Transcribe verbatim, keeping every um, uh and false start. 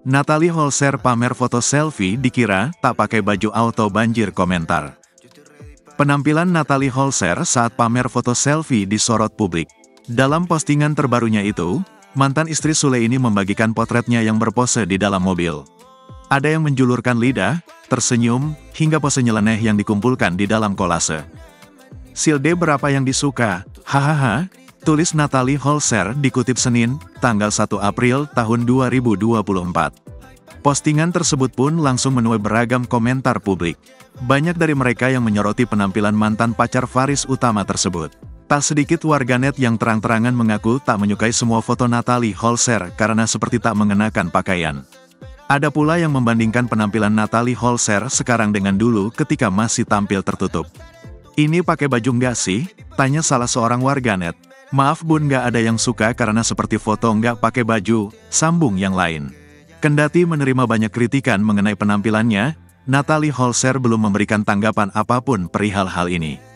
Natalie Holzer pamer foto selfie dikira tak pakai baju auto banjir komentar. Penampilan Natalie Holzer saat pamer foto selfie disorot publik. Dalam postingan terbarunya itu, mantan istri Sule ini membagikan potretnya yang berpose di dalam mobil. Ada yang menjulurkan lidah, tersenyum, hingga pose nyeleneh yang dikumpulkan di dalam kolase. "Silde berapa yang disuka? Hahaha," tulis Natalie Holzer dikutip Senin, tanggal satu April tahun dua ribu dua puluh empat. Postingan tersebut pun langsung menuai beragam komentar publik. Banyak dari mereka yang menyoroti penampilan mantan pacar Faris Utama tersebut. Tak sedikit warganet yang terang-terangan mengaku tak menyukai semua foto Natalie Holzer karena seperti tak mengenakan pakaian. Ada pula yang membandingkan penampilan Natalie Holzer sekarang dengan dulu ketika masih tampil tertutup. "Ini pakai baju nggak sih?" tanya salah seorang warganet. "Maaf bun, nggak ada yang suka karena seperti foto nggak pakai baju," sambung yang lain. Kendati menerima banyak kritikan mengenai penampilannya, Natalie Holzer belum memberikan tanggapan apapun perihal hal ini.